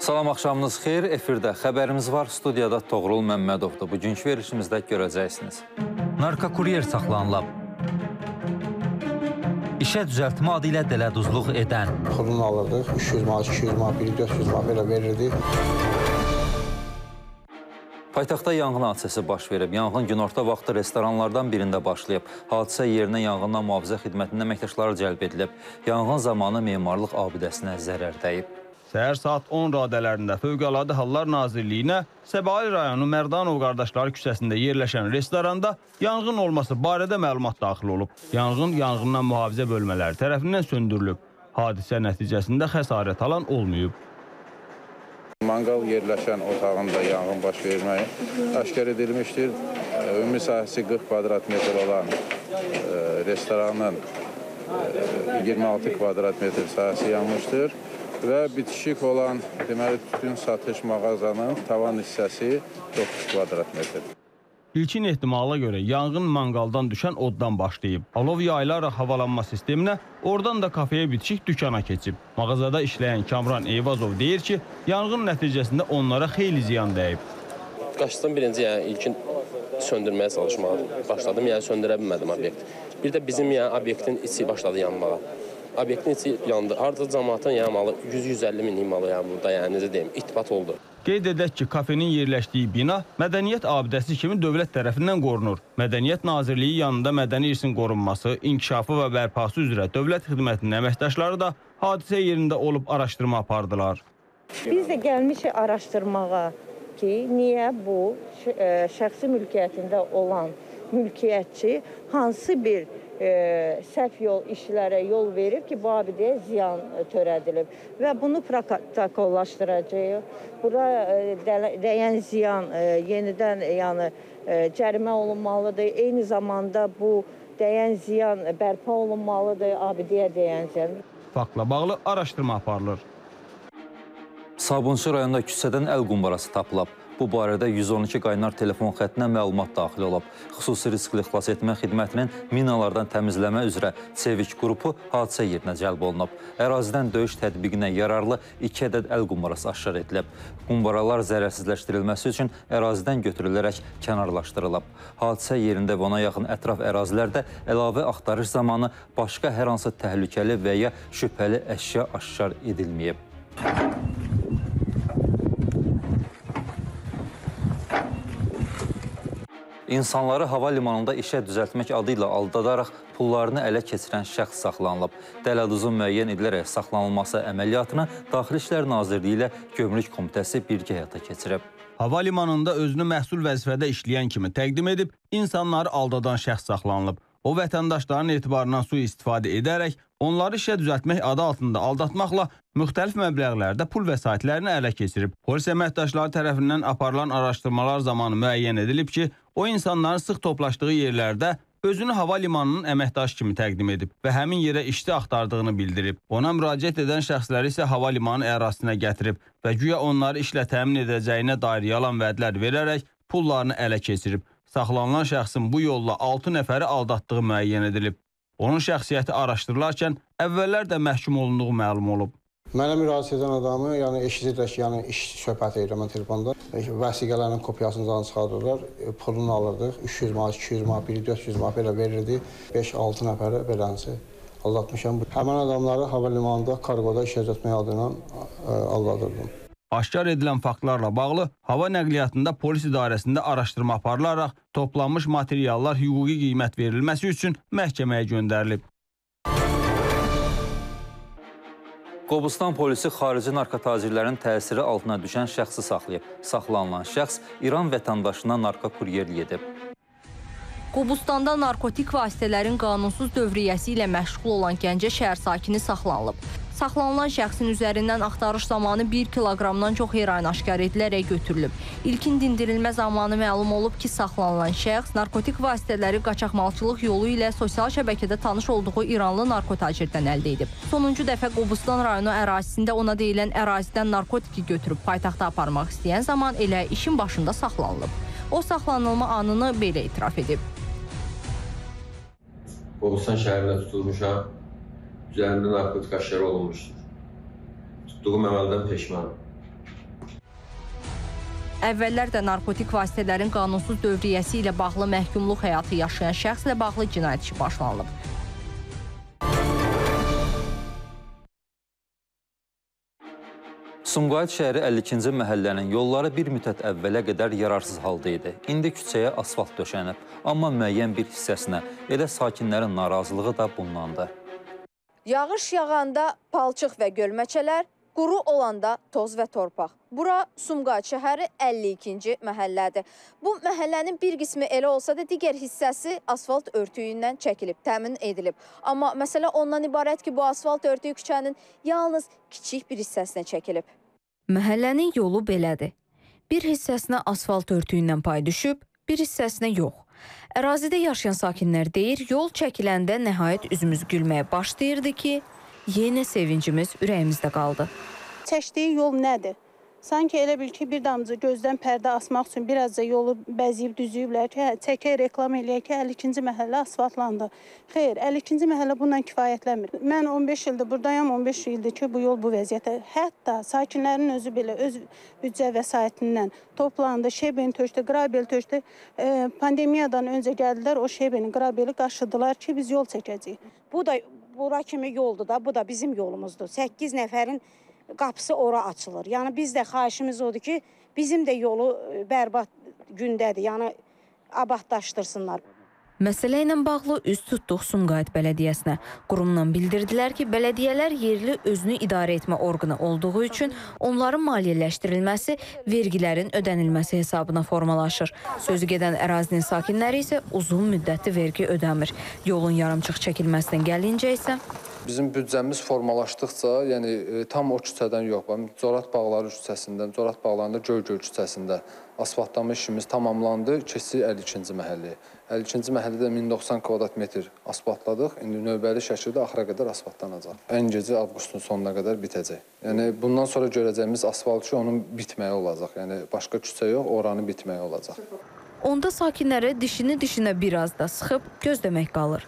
Salam, axşamınız xeyir. Efirdə xəbərimiz var. Studiyada Toğrul Məmmədovdur. Bugünkü verilişimizdə görəcəksiniz. Narkokuryer saxlanılıb. İşə düzəltmə adı ilə dələduzluq edən. Pulunu alırdıq, 300 manat, 200 manat, 400 manat belə verirdik. Paytaxtda yanğın hadisəsi baş verib. Yanğın günorta vaxtı restoranlardan birində başlayıb. Hadisə yerinə yanğından mühafizə xidmətinin əməkdaşları cəlb edilib. Yanğın zamanı memarlıq abidəsinə zərər dəyib. Səhər saat 10 radələrində Fövqəladə Hallar Nazirliyinə Səbail rayonu Mərdanov qardaşları küçəsində yerləşən restoranda yanğın olması barədə məlumat daxil olub. Yanğından mühafizə bölmələri tərəfindən söndürülüb. Hadisə nəticəsində xəsarət alan olmayıb. Manqal yerləşən otağında yanğın baş verməyi aşkar edilmişdir. Ümumi sahəsi 40 kvadrat metr olan restoranın 26 kvadrat metr sahəsi yanmışdır. Və bitişik olan deməli tütün satış mağazanın tavan hissəsi 9 kvadrat metr. İlkin ehtimala görə yanğın manqaldan düşən oddan başlayıb. Alov yayılaraq havalanma sisteminə, oradan da kafeyə bitişik dükana keçib. Mağazada işləyən Kamran Eyvazov deyir ki, yanğın nəticəsində onlara xeyli ziyan dəyib. Qaçdım birinci, ilkin söndürməyə çalışmağa başladım, söndürə bilmədim obyekt. Bir də bizim obyektin içi başladı yanmağa. Obyektin içi yandı. Artıq cəmaatın yağmalı 100-150 min imalı burada, necə deyim, ittibat oldu. Qeyd edək ki, kafenin yerləşdiyi bina mədəniyyət abidəsi kimi dövlət tərəfindən qorunur. Mədəniyyət Nazirliyi yanında mədəni irsin qorunması, inkişafı və bərpası üzrə dövlət xidmətinin əməkdaşları da hadisə yerində olub araşdırma apardılar. Biz də gəlmişik araşdırmağa ki, niyə bu şəxsi mülkiyyətində olan mülkiyyətçi hansı bir səhv işlərə yol verib ki, bu abidəyə ziyan törədilib və bunu protokollaşdıracağıq. Burada dəyən ziyan yenidən cərimə olunmalıdır. Eyni zamanda bu dəyən ziyan bərpa olunmalıdır, abidəyə dəyən ziyan. Faktla bağlı araşdırma aparılır. Sabunçu rayonunda küçədən əl qumbarası tapılıb. Bu barədə 112 qaynar telefon xəttinə məlumat daxil olub. Xüsusi riskli xilas etmə xidmətinin minalardan təmizləmə üzrə Çevik qrupu hadisə yerinə cəlb olunub. Ərazidən döyüş tədbiqinə yararlı 2 ədəd əl qumbarası aşkar edilib. Qumbaralar zərərsizləşdirilməsi üçün ərazidən götürülərək kənarlaşdırılıb. Hadisə yerində və ona yaxın ətraf ərazilərdə əlavə axtarış zamanı başqa hər hansı təhlükəli və ya şübhəli əşya aşkar edilməyib. İnsanları hava limanında işə düzəltmək adı ilə aldadaraq pullarını ələ keçirən şəxs saxlanılıb. Dələduzun müəyyən edilərək saxlanılması əməliyyatını Daxili İşlər Nazirliyi ilə Gömrük Komitəsi birgə həyata keçirib. Hava limanında özünü məhsul vəzifədə işləyən kimi təqdim edib, insanları aldadan şəxs saxlanılıb. O, vətəndaşların etibarından sui-istifadə edərək, onları işə düzəltmək adı altında aldatmaqla müxtəlif məbləğlərdə pul vəsaitlərini ələ keçirib. Polis əməkdaşları tərəfindən aparılan araşdırmalar zamanı müəyyən edilib ki, o insanların sıx toplaşdığı yerlərdə özünü hava limanının əməkdaşı kimi təqdim edib və həmin yerə işçi axtardığını bildirib. Ona müraciət edən şəxsləri isə hava limanı ərazisinə gətirib və güya onları işlə təmin edəcəyinə dair yalan vədlər verərək pullarını ələ keçirib. Saxlanılan şəxsin bu yolla 6 nəfəri aldatdığı müəyyən edilib. Onun şəxsiyyəti araşdırılarkən əvvəllər də məhkum olunduğu məlum olub. Mənə müraciət edən adamı, eşidirlər ki, iş söhbət edirəm mən telefonda. Vəsiqələrin kopyasını çıxardırlar, pulunu alırdıq, 300 manat, 200 manat, 400 manat belə verirdik. 5-6 nəfərə belənsə aldatmışam. Həmən adamları hava limanında kargoda işə düzəltmək adına aldadırdım. Aşkar edilən faktlarla bağlı hava nəqliyyatında polis idarəsində araşdırma aparılaraq toplanmış materiallar hüquqi qiymət verilməsi üçün məhkəməyə göndərilib. Qobustan polisi xarici narkotacirlərin təsiri altına düşən şəxsi saxlayıb. Saxlanılan şəxs İran vətəndaşına narkokuryerlik edib. Qobustanda narkotik vasitələrin qanunsuz dövriyyəsi ilə məşğul olan Gəncə şəhər sakini saxlanılıb. Saxlanılan şəxsin üzərindən axtarış zamanı 1 kiloqramdan çox heroin aşkar edilərək götürülüb. İlkin dindirilmə zamanı məlum olub ki, saxlanılan şəxs narkotik vasitələri qaçaqmalçılıq yolu ilə sosial şəbəkədə tanış olduğu İranlı narkotacirdən əldə edib. Sonuncu dəfə Qobustan rayonu ərazisində ona deyilən ərazidən narkotiki götürüb paytaxta aparmaq istəyən zaman elə işin başında saxlanılıb. O, saxlanılma anını belə etiraf edib. Qobustan şəhərində tutulmuşam. Üzərində narkotik aşkar olunmuşdur. Tutduğum əməldən peşmanım. Əvvəllər də narkotik vasitələrin qanunsuz dövriyyəsi ilə bağlı məhkumluq həyatı yaşayan şəxslə bağlı cinayət işi başlanılıb. Sumqayıt şəhəri 52-ci məhəllənin yolları bir müddət əvvələ qədər yararsız halda idi. İndi küçəyə asfalt döşənib, amma müəyyən bir hissəsinə, elə sakinlərin narazılığı da bundandır. Yağış yağanda palçıq və gölməçələr, quru olanda toz və torpaq. Bura Sumqayıt şəhəri 52-ci məhəllədir. Bu məhəllənin bir qismi elə olsa da digər hissəsi asfalt örtüyündən çəkilib, təmin edilib. Amma məsələ ondan ibarət ki, bu asfalt örtüyü küçənin yalnız kiçik bir hissəsinə çəkilib. Məhəllənin yolu belədir. Bir hissəsinə asfalt örtüyündən pay düşüb, bir hissəsinə yox. Ərazidə yaşayan sakinlər deyir, yol çəkiləndə nəhayət üzümüz gülməyə başlayırdı ki, yenə sevincimiz ürəyimizdə qaldı. Çəkdiyi yol nədir? Sanki elə bil ki, bir damcı gözdən pərdə asmaq üçün biraz da yolu bəziyib düzüyüblər ki, çəkək reklam eləyək ki, 52-ci məhəllə asfaltlandı. Xeyr, 52-ci məhəllə bundan kifayətlənmir. Mən 15 ildir buradayam, 15 ildir ki, bu yol bu vəziyyətə. Hətta sakinlərin özü belə öz büdcə vəsaitindən toplandı, şebeni tökdü, qrabel tökdü. Pandemiyadan öncə gəldilər, o şebeni, qrabeli qaşıdılar ki, biz yol çəkəcəyik. Bu da bura kimi yoldur da, bu da bizim yolumuzdur. 8 nəfərin qapısı ora açılır. Yəni biz də xahişimiz odur ki, bizim də yolu bərbad gündədir. Yəni abadlaşdırsınlar. Məsələ ilə bağlı üz tutduq Sumqayıt Bələdiyyəsinə. Qurumdan bildirdilər ki, bələdiyyələr yerli özünü idarə etmə orqanı olduğu üçün onların maliyyələşdirilməsi vergilərin ödənilməsi hesabına formalaşır. Sözü gedən ərazinin sakinləri isə uzun müddətli vergi ödəmir. Yolun yarımçıq çəkilməsindən gəlincə isə bizim büdcəmiz formalaşdıqca, yəni tam o küçədən yox, Corat Bağları küçəsindən, Corat Bağlarında Göygöl küçəsində asfaltlama işimiz tamamlandı, keçdi 52-ci məhəlləyə. 52-ci məhəllədə 1090 kvadrat metr asfaltladıq, indi növbəli şəkildə axıra qədər asfaltlanacaq. Ən gecə avqustun sonuna qədər bitəcək. Yəni bundan sonra görəcəyimiz asfalt ki, onun bitməyi olacaq. Yəni başqa küçə yox, oranı bitməyi olacaq. Onda sakinlərə dişini dişinə biraz da sıxıb gözləmək qalır.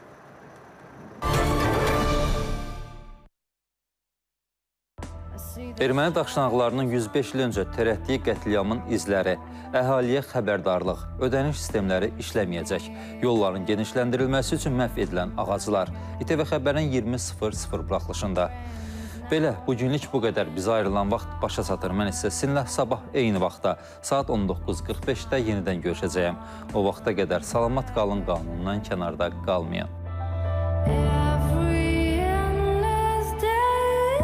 Erməni daşnaqlarının 105 il öncə törətdiyi qətliamın izləri, əhaliyə xəbərdarlıq, ödəniş sistemləri işləməyəcək. Yolların genişləndirilməsi üçün məhv edilən ağaclar. İTV Xəbərin 20:00 buraxılışında. Belə, bugünlük bu qədər. Bizə ayrılan vaxt başa çatır. Mən isə sizinlə sabah eyni vaxtda, saat 19:45-də yenidən görüşəcəyəm. O vaxta qədər salamat qalın, qanundan kənarda qalmayın.